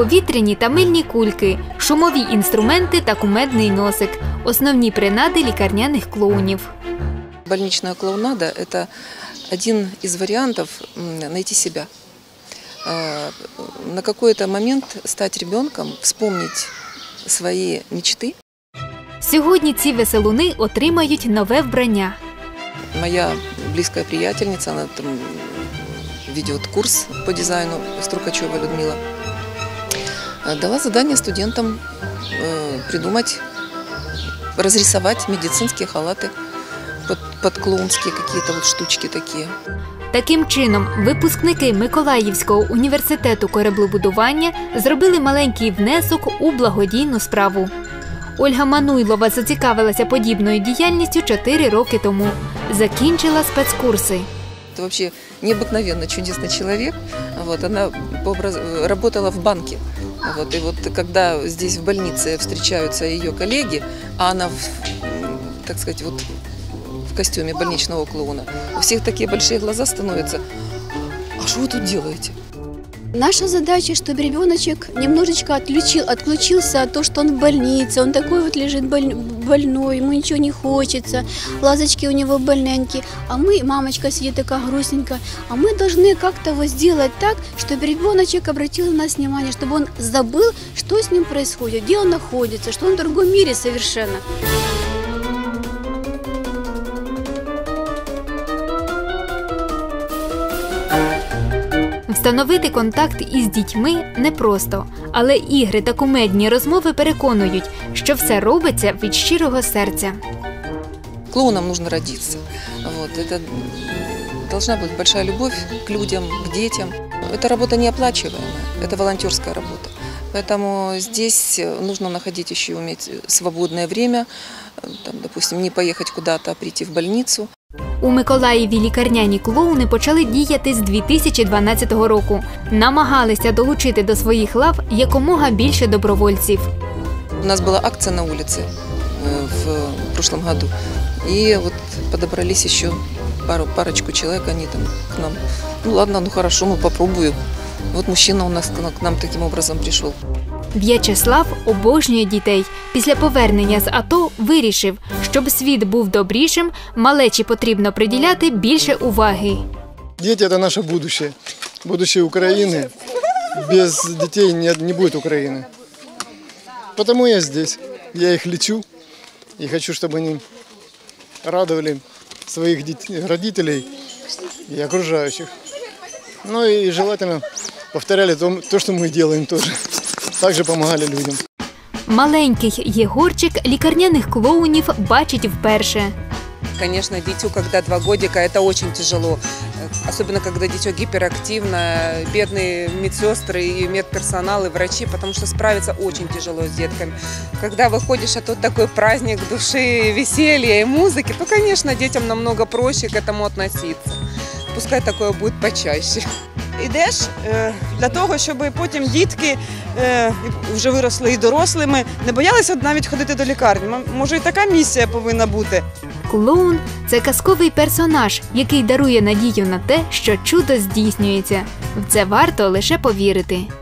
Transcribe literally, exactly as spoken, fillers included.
повітряні та мильні кульки, шумові інструменти та кумедний носик – основні принади лікарняних клоунів. Больничная клоунада – это один из вариантов найти себя. На какой-то момент стать ребенком, вспомнить свои мечты. Сьогодні ці веселуни отримають нове вбрання. Моя близкая приятельница, она там ведет курс по дизайну, Струкачева Людмила, дала задание студентам придумать, разрисовать медицинские халаты под, под клоунские какие-то вот штучки такие. Таким чином, випускники Миколаївського університету кораблебудування зробили маленький внесок у благодійну справу. Ольга Мануйлова зацікавилася подібною діяльністю чотири роки тому. Закінчила спецкурси. Это вообще необыкновенно чудесный человек. Вот, она работала в банке. Вот, и вот когда здесь в больнице встречаются ее коллеги, а она, в, так сказать, вот в костюме больничного клоуна, у всех такие большие глаза становятся. А что вы тут делаете? Наша задача, чтобы ребеночек немножечко отключил, отключился от того, что он в больнице, он такой вот лежит больной, ему ничего не хочется, глазочки у него больненькие, а мы, мамочка сидит такая грустненькая, а мы должны как-то вот сделать так, чтобы ребеночек обратил на нас внимание, чтобы он забыл, что с ним происходит, где он находится, что он в другом мире совершенно. Встановити контакт із дітьми непросто, але ігри та кумедні розмови переконують, що все робиться від щирого серця. Клоунам нужно родиться. Вот, это должна быть большая любовь к людям, к детям. Это работа неоплачиваемая, это волонтерская работа. Поэтому здесь нужно находить еще уметь свободное время, там, допустим, не поехать куда-то, а прийти в больницу. У Миколаєві лікарняні клоуни почали діяти з дві тисячі дванадцятого року. Намагалися долучити до своїх лав якомога більше добровольців. У нас була акція на вулиці в прошлом году. И вот подобрались еще пару, парочку человек, они там к нам. Ну ладно, ну хорошо, ну попробую. Вот мужчина у нас к нам таким образом пришел. В'ячеслав обожнює дітей. Після повернення з АТО вирішив, щоб світ був добрішим, малечі потрібно приділяти більше уваги. Діти – це наше майбутнє. Майбутнє України. Без дітей не буде України. Тому я тут. Я їх лічу і хочу, щоб вони радували своїх батьків і окружаючих. Ну і желательно повторяли то, що ми робимо теж. Також допомагали людям. Маленький Єгорчик лікарняних клоунів бачить вперше. Конечно, дитю, когда два годика, это очень тяжело. Особенно, когда дитё гиперактивно, бедные медсестры и медперсонал, и врачи, потому что справиться очень тяжело с детками. Когда выходишь, а тут такой праздник души, веселья и музыки, то, конечно, детям намного проще к этому относиться. Пускай такое будет почаще. Ідеш для того, щоб потім дітки, вже виросли і дорослими, не боялися навіть ходити до лікарні. Може, і така місія повинна бути. Клоун – це казковий персонаж, який дарує надію на те, що чудо здійснюється. В це варто лише повірити.